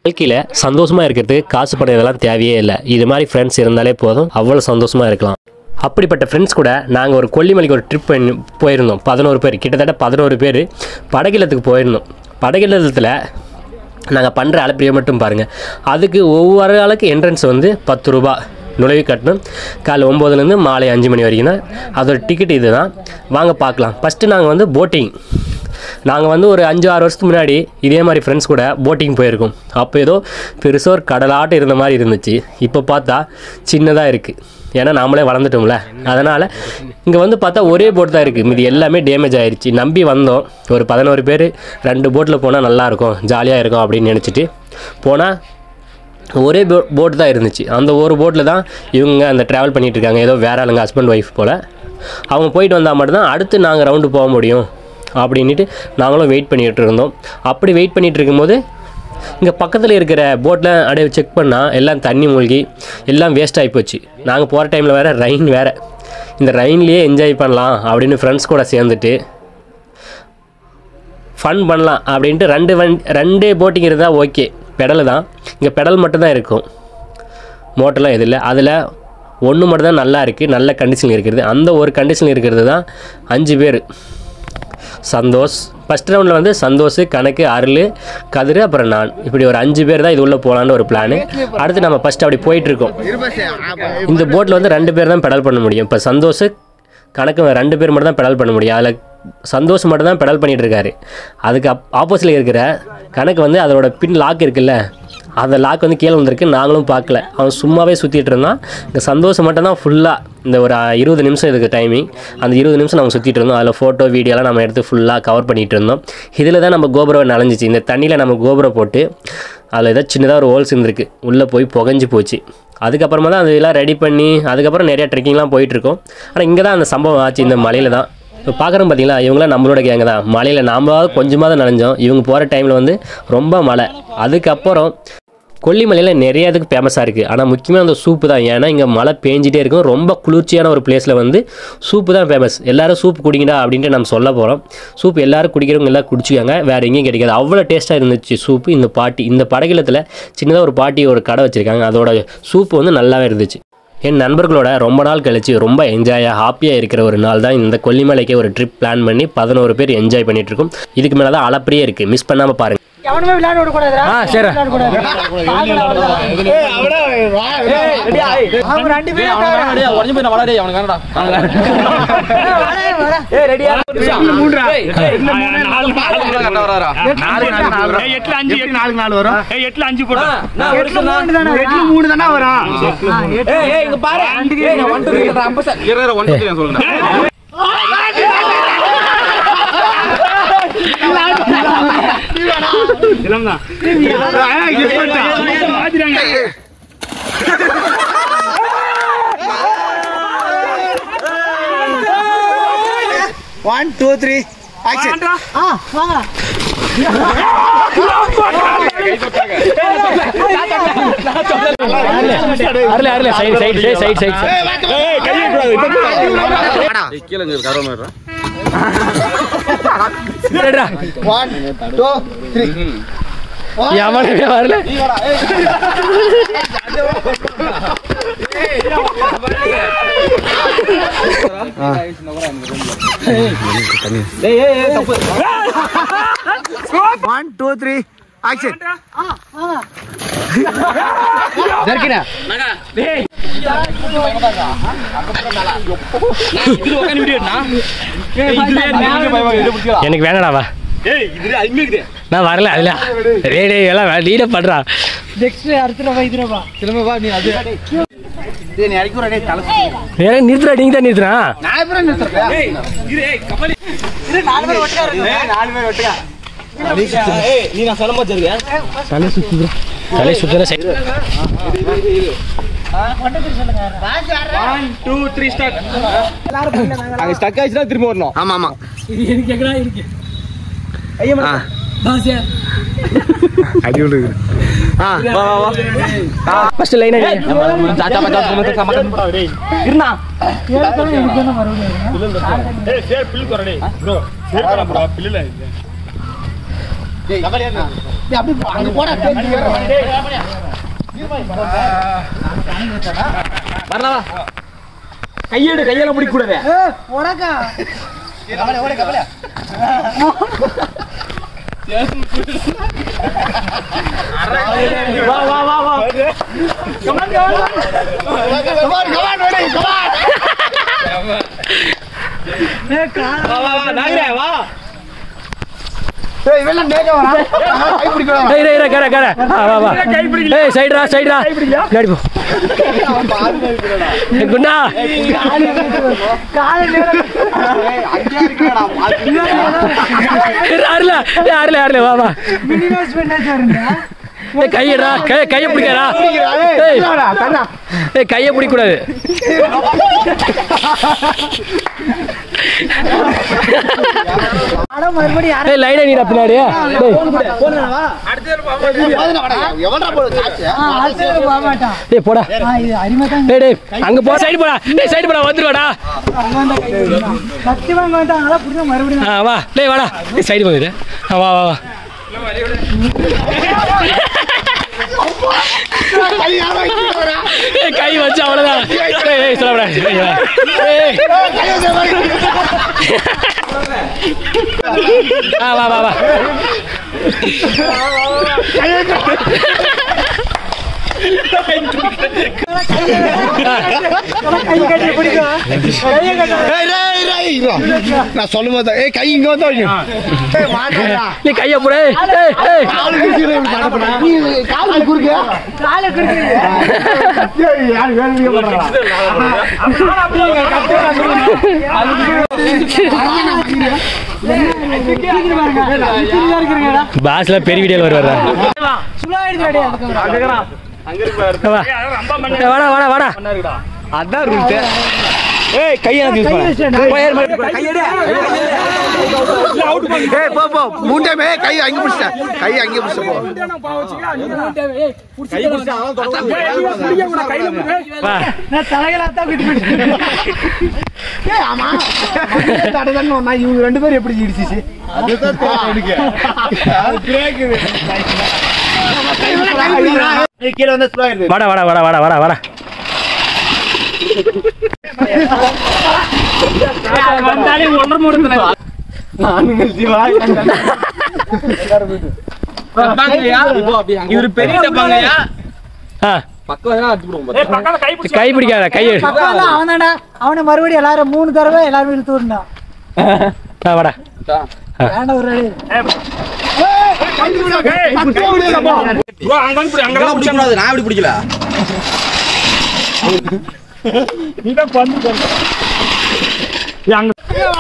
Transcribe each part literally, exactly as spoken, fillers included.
வாழ்க்கையில் சந்தோஷமாக இருக்கிறதுக்கு காசு பணம் இதெல்லாம் தேவையே இல்லை. இது மாதிரி ஃப்ரெண்ட்ஸ் இருந்தாலே போதும், அவ்வளோ சந்தோஷமாக இருக்கலாம். அப்படிப்பட்ட ஃப்ரெண்ட்ஸ் கூட நாங்கள் ஒரு கொல்லிமலைக்கு ஒரு ட்ரிப் பண்ணி போயிருந்தோம். பதினோரு பேர், கிட்டத்தட்ட பதினோரு பேர் படகிலத்துக்கு போயிருந்தோம். படகிலத்தில் நாங்கள் பண்ணுற அலப்பிரியை மட்டும் பாருங்கள். அதுக்கு ஒவ்வொரு ஆளுக்கு என்ட்ரன்ஸ் வந்து பத்து ரூபா நுழைவு கட்டணும். காலை ஒம்போதுலேருந்து மாலை அஞ்சு மணி வரைக்கும் தான் அதோட டிக்கெட். இது தான் வாங்க பார்க்கலாம். ஃபஸ்ட்டு நாங்கள் வந்து போட்டிங், நாங்கள் வந்து ஒரு அஞ்சு ஆறு வருஷத்துக்கு முன்னாடி இதே மாதிரி ஃப்ரெண்ட்ஸ் கூட போட்டிங் போயிருக்கோம். அப்போ ஏதோ பெருசாக ஒரு கடலாட்டம் இருந்த மாதிரி இருந்துச்சு. இப்போ பார்த்தா சின்னதாக இருக்குது. ஏன்னா நாமளே வளர்ந்துட்டோம்ல, அதனால் இங்கே வந்து பார்த்தா ஒரே போட் தான் இருக்குது. மீதி எல்லாமே டேமேஜ் ஆகிடுச்சு. நம்பி வந்தோம் ஒரு பதினோரு பேர், ரெண்டு போட்டில் போனால் நல்லாயிருக்கும், ஜாலியாக இருக்கும் அப்படின்னு நினச்சிட்டு போனால் ஒரே போ போட்டு தான் இருந்துச்சு. அந்த ஒரு போட்டில் தான் இவங்க அந்த ட்ராவல் பண்ணிகிட்ருக்காங்க. ஏதோ வேற ஆளுங்க ஹஸ்பண்ட் ஒய்ஃப் போல். அவங்க போயிட்டு வந்தால் மட்டும்தான் அடுத்து நாங்கள் ரவுண்டு போக முடியும் அப்படின்ட்டு நாங்களும் வெயிட் பண்ணிகிட்டு இருந்தோம். அப்படி வெயிட் பண்ணிகிட்டு இருக்கும்போது இங்கே பக்கத்தில் இருக்கிற போட்டில் அப்படியே செக் பண்ணால் எல்லாம் தண்ணி மூழ்கி எல்லாம் வேஸ்ட் ஆகி போச்சு. நாங்கள் போகிற டைமில் வேறு ரெயின் வேறு. இந்த ரெயின்லேயே என்ஜாய் பண்ணலாம் அப்படின்னு ஃப்ரெண்ட்ஸ் கூட சேர்ந்துட்டு ஃபன் பண்ணலாம் அப்படின்ட்டு ரெண்டு வண்டி ரெண்டே போட்டிங் இருந்தால் ஓகே. பெடல் தான், இங்கே பெடல் மட்டும்தான் இருக்கும், மோட்டர்லாம் எது இல்லை. அதில் ஒன்று மட்டும் தான் நல்லா இருக்குது, நல்ல கண்டிஷனில் இருக்கிறது. அந்த ஒரு கண்டிஷனில் இருக்கிறது தான் அஞ்சு பேர். சந்தோஷ் ஃபஸ்ட் ரவுண்டில் வந்து சந்தோஷ், கணக்கு, அருள், கதிர், அப்புறம் நான், இப்படி ஒரு அஞ்சு பேர் தான் இது உள்ளே போகலான்னு ஒரு பிளானு. அடுத்து நம்ம ஃபஸ்ட்டு அப்படி போயிட்டுருக்கோம். இந்த போட்டில் வந்து ரெண்டு பேர் தான் பெடல் பண்ண முடியும். இப்போ சந்தோஷ், கணக்கு ரெண்டு பேர் மட்டும் தான் பெடல் பண்ண முடியும். அதில் சந்தோஷம் மட்டும் தான் பெடல் பண்ணிகிட்டு இருக்காரு. அதுக்கு அப் ஆப்போசிட்டில் இருக்கிற கணக்கு வந்து அதோட பின் லாக் இருக்குல்ல, அந்த லாக் வந்து கீழே வந்திருக்கு. நாங்களும் பார்க்கல, அவன் சும்மாவே சுற்றிட்டு இருந்தான். இங்கே சந்தோஷம் மட்டும் தான் ஃபுல்லாக இந்த ஒரு இருபது நிமிஷம் இதுக்கு டைமிங். அந்த இருபது நிமிஷம் நம்ம சுற்றிட்டு இருந்தோம். அதில் ஃபோட்டோ வீடியோலாம் நம்ம எடுத்து ஃபுல்லாக கவர் பண்ணிகிட்டு இருந்தோம். இதில் தான் நம்ம கோபுரம் நனைஞ்சிச்சு. இந்த தண்ணியில் நம்ம கோபுரம் போட்டு அதில் ஏதாவது சின்னதாக ஒரு ஹோல்ஸ் இருந்திருக்கு, உள்ளே போய் புகஞ்சு போச்சு. அதுக்கப்புறமா தான் அதெல்லாம் ரெடி பண்ணி அதுக்கப்புறம் நிறையா ட்ரெக்கிங்லாம் போயிட்டுருக்கோம். ஆனால் இங்கே தான் அந்த சம்பவம் ஆச்சு, இந்த மலையில் தான். இப்போ பார்க்குறோம் பார்த்தீங்களா, இவங்களாம் நம்மளோட கேங்க தான். மலையில் நாமளாவது கொஞ்சமாக தான் நனைஞ்சோம். இவங்க போகிற டைமில் வந்து ரொம்ப மழை. அதுக்கப்புறம் கொல்லிமலையில் நிறைய இதுக்கு ஃபேமஸாக இருக்குது. ஆனால் முக்கியமாக அந்த சூப்பு தான். ஏன்னா இங்கே மழை பேஞ்சிட்டே இருக்கும். ரொம்ப குளிர்ச்சியான ஒரு பிளேஸில் வந்து சூப்பு தான் ஃபேமஸ். எல்லோரும் சூப் குடிங்கடா அப்படின்ட்டு நம்ம சொல்ல போகிறோம். சூப் எல்லோரும் குடிக்கிறவங்க எல்லாம் குடிச்சிக்காங்க, வேறு எங்கேயும் கிடைக்காது. அவ்வளோ டேஸ்ட்டாக இருந்துச்சு சூப்பு. இந்த பாட்டி, இந்த படகிலத்தில் சின்னதாக ஒரு பாட்டி ஒரு கடை வச்சுருக்காங்க. அதோட சூப்பு வந்து நல்லாவே இருந்துச்சு. என் நண்பர்களோட ரொம்ப நாள் கழிச்சு ரொம்ப என்ஜாயாக ஹாப்பியாக இருக்கிற ஒரு நாள் தான் இந்த கொல்லிமலைக்கு ஒரு ட்ரிப் பிளான் பண்ணி பதினோரு பேர் என்ஜாய் பண்ணிட்டு இருக்கோம். இதுக்கு மேலே தான் அளப்பரியே இருக்குது, மிஸ் பண்ணாமல் பாருங்கள். எவனுமே விளையாட விட கூடாதுடா. ஆ சரி. ஏய் அவடா வா. ஏய் ரெடியா? அவங்க ரெண்டு பேரும் ரெடியா. உடஞ்சு போய் நான் வளடே அவனுக்கு வேணடா. வாடா வாடா. ஏய் ரெடியா? மூன்றா. ஏய் இந்த மூணு நாலு கரெக்ட்டா வராரா? நாலு நாலு. ஏய் எட்டு அஞ்சு எட்டு நாலு நாலு வரும். ஏய் எட்டு அஞ்சு போடு. நான் எட்டு மூணு தான. எட்டு மூணு தான வரும். ஏய் ஏய் இங்க பாரு. ஏய் நான் ஒன்று இருக்கடா ஐம்பது சார். இருடா ஒன்று நான் சொல்றேன். இல்லம்மா one two three action. ஆ வாங்க. அரல அரல சைடு சைடு சைடு சைடு. ஏய் கைய கூடாது. ஏய் கீழ இங்க கரோ மேறா. ரெடிடா. one two three. யாமனே வரல. நீ வாடா. ஏய் ஏய் ஏய் தப்பு. one two three action. ஆ ஆ. ஜர்கினா. மகா. டேய். இது உட்கார்ந்து வீடியோ எடுனா. ஏய் இதுல நீங்க பைவா இத புடிச்சடா. எனக்கு வேணடாவா. ஏய் இதுல அங்க இருக்குது. நான் வரல அதுல. டேய் டேய் எல்லாம் நீட பண்றா. நெக்ஸ்ட் அடுத்த வா இதுல வா. திரும்ப வா நீ அது. டேய் நீ அடிக்குற டேய் தலை சுத்துற. ஏய் நிறுத்துடா, நீங்க தான் நிறுத்துறா. நான் எப்பறம் நிறுத்துறேன்? ஏய் இரு ஏய் கபலி. இரு நாலு பேர் ஒட்டா இருக்கு. ஏய் நாலு பேர் ஒட்டா. ஏய் நீ நான் சொல்ல மாட்டேறியா? தலை சுத்துற. தலை சுத்துற சைடு. ஆ ஒண்ணு பேர் சொல்லுங்க. one two three start. எல்லாரும் பண்ணல நாங்க. அங்க ஸ்டக் ஆயிடுச்சுனா திரும்ப வரணும். ஆமா ஆமா. இது எனக்கு எங்கடா இருக்கு? ஐயா மர. பாசியா. அடி விடுங்க. ஆ வா வா வா. ஃபர்ஸ்ட் லைன் அடி. சாச்சா மச்சா சுமத்த சமக்க டேய். இருனா. ஏழு சொல்லுங்க எனக்கு என்ன மறுபடியும். ஏய் சேர் பில் கர டேய். ப்ரோ சேர் கர ப்ரோ பில் இல்ல. கையெடு கையில முடிக்க கூடாது வா வா வா வா come on come on come on ready come on ஏ கால வா வா நாகரே வா ஏய் இவெல்லாம் நேக வரா கை பிடிக்கடா டேய் டேய் கர கர வா வா கை பிடிக்கல ஏய் சைடுடா சைடுடா லேடி போ குண்டா கால நேர ஏய் அங்கயா இருக்கடா யாரல யாரல யாரல வா வா மினிமைஸ் பண்ண சொல்றா ஏய் கையடா கை கைய பிடிக்கடா ஏய் தரடா ஏய் கைய பிடிக்க கூடாது அட மறுபடியும் யார ஏய் லைனா நீடா பின்னாடி டேய் போடுடா வா அடுத்து வாடா எவன்டா போடு காச்சு ஆ அடுத்து போ மாட்டா டேய் போடா ஆ இது அரிமதான் டேய் டேய் அங்க போ சைடு போடா டேய் சைடு போடா வந்துருடா அங்கanda கை சத்தியமா வந்தாங்களா புடிச்ச மறுபடியும் ஆ வா டேய் வாடா டேய் சைடு போயிடு ஆ வா வா வா கை யாரா வைக்கிறா ஏய் கை வச்சு அவ்வளவுதான் ஏய் ஏய் சொல்லடா ஏய் கை வச்சு மாதிரி ஆ வா வா வா கை கட்டி பிடிங்க கைய கட்ட ஏய் ஏய் ஏய் நான் சொல்லும்போது ஏய் கை இங்க வந்து ஏய் மாட்டடா நீ கைய புடி ஏய் ஏய் கால் குறுக்கு மாட்டடா நீ கால் குறுக்கு கால் குறுக்கு ஏய் யார் வேணுங்க பண்றா அப்பா அப்படிங்க கட்டடா பாஸ்ல பெரிய வீடியோல வருவாரா சுலா எடுத்துடா அதுக்கு அங்க இருக்கு பாரு வாடா வாடா வாடா அதான் ரூல்ஸ் ஏய் கைய யூஸ் பண்ணு போயர் கை எடு அவுட் பண்ணு ஏய் போ போ மூண்டமே கை அங்க புடிச்ச கை அங்க புடிச்ச போ ஏய் கை புடிச்ச அவன் தொடங்க கூட கையில புடி வா நான் தலையில அத விட்டு ஏய் ஆமா தடதன்னு நான் இவங்க ரெண்டு பேரும் எப்படி இடிச்சிச்சு அதுதான் தெரியுங்க அது பிரேக் இது கீழ வந்து ஸ்லோ ஆயிடுது வாடா வாடா வாடா வாடா வாடா வாடா வந்தாலே ஒன்றரை மூடுதுல நானுங்கள் ஜீவா டப்பாங்கயா இது பெரிய டப்பாங்கயா ஆ பக்கவா அடிச்சு போடுங்க ஏய் பக்கல கை பிடிச்சு கை பிடிக்காத கை பக்கத்துல அவனடா அவனை மறுபடியும் எல்லாரும் மூணு தடவை எல்லாரும் இழுத்து விடணும் ஆ வாடா வேண்டாம் ஒரு ரெடி கை பிடிங்க ஏய் பக்கவா விடுங்கப்பா ப்ரோ அங்க வந்து பிடி அங்க பிடிக்க கூடாது நான் எப்படி பிடிக்கல நீ தான் பண்ணு பண்ணு அங்க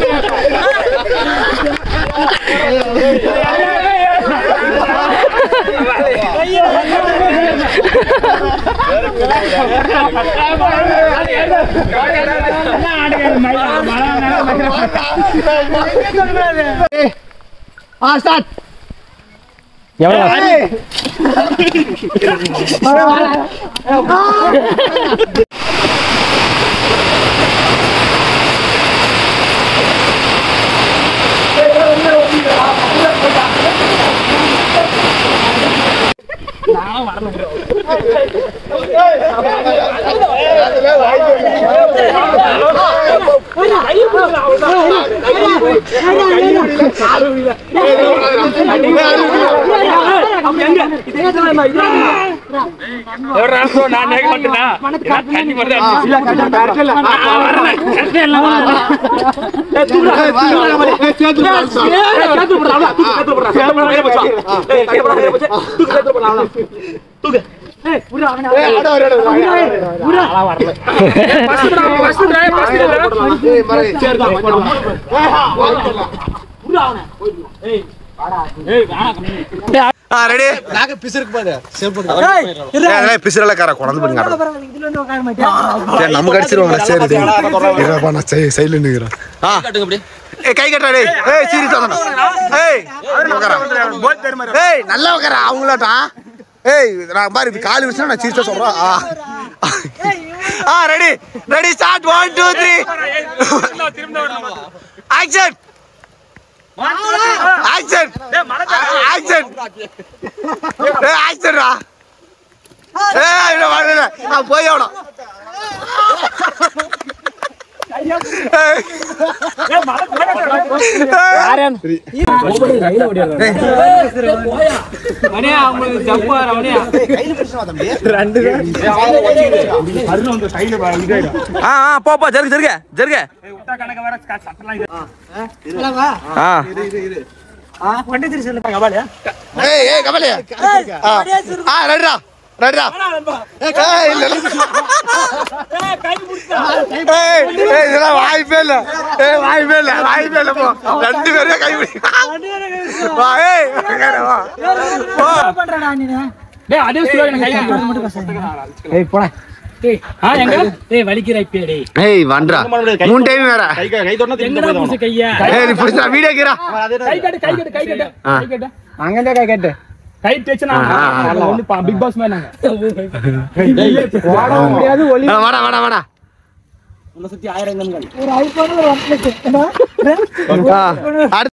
ஆ ஸ்டார்ட் எவ்வளவு நான் நேக மாட்டேனா தண்ணி வருது இல்ல கரெக்ட் இல்ல வரல கரெக்ட் இல்ல ஏய் தூக்குடா ஏய் சேத்து சேத்து போடா சேத்து போடா சேத்து போடா மேல போச்சு ஏய் கை போடா மேல போச்சு தூக்கு சேத்து போடா அவன தூக்கு ஏய் புரா அவன ஏய் அட அட புரா ஆளா வரல ஃபர்ஸ்ட் போடா ஃபர்ஸ்ட் டிரைவ் ஃபர்ஸ்ட் ஏய் மறை சேர்தா புரா அவன ஏய் வாடா ஏய் வாடா கம்மி ஆ ரெடி நாங்க பிசிருக்கு பாரு சேவ் பண்ணு ஏய் பிசிரல கார கொண்டு போங்க இதுல இருந்து உட்கார மாட்டேன் சரி நம்ம கடிச்சிருவாங்க சரி இருப்பா நான் சைடுல நிக்கிறேன் ஆ கட்டுங்க அப்படி ஏய் கை கட்டடா டேய் ஏய் சீரியஸ் ஆடணும் ஏய் உட்கார ஏய் நல்லா உட்கார அவங்களாட்டா ஏய் நான் பாரு இது கால் விஷயம் நான் சீரியஸா சொல்றேன் ஆ ஆ ready ready start one two three action action action ஏய் ஆக்சன்டா ஏய் இல்ல வரல ஆ போய் ஆவணும் ஏய் ஏய் மலை யாரன் கையில ஓடிறானே போயா மணியா உங்களுக்கு ஜம்ப் ஆற மணியா கையில பிரச்சனை தம்பி ரெண்டு அருண் வந்து கையில இதாயிடும் ஆ ஆ போ போ ஜர்க ஜர்க ஜர்க ஏய் உட்டா கணக்க வர சட்டலாம் இது ஆ இல்லவா ஆ இரு இரு இரு ஆ வண்டி திரி சொல்லுங்க கபாலியா ஏய் ஏய் கபாலியா ஆ ரெடிடா ரெடிடா ஏய் இல்ல ஏய் கை புடிச்சா ஏய் ஏய் இதெல்லாம் வாய்ப்பே இல்ல ஏய் வாய்ப்பே இல்ல வாய்ப்பே இல்ல போ ரெண்டு பேரே கை பிடி வா ஏய் வா போ பண்றடா நீ டேய் அதே சுலோ எனக்கு கை மட்டும் கச ஏய் போடா டேய் ஆ எங்க டேய் வலிக்குற இப்பே டேய் ஏய் வண்டா மூணு டைம் வேற கை கை தொண்ணா எங்கடா புடிச்ச கையா ஏய் நீ புடிச்சா வீடியோ கேறா கை கட்டு கை கட்டு கை கட்டு கை கட்டு அங்கடே கை கட்டு கை டேச்சனா ஒன்னு பிக் பாஸ் மேல நாங்க வாட முடியாது ஒலி வாடா வாடா வாடா உன்ன சுத்தி ஆயிரம் கண்கள் ஒரு ஐபோன் ஒரு ஒன் பிளஸ்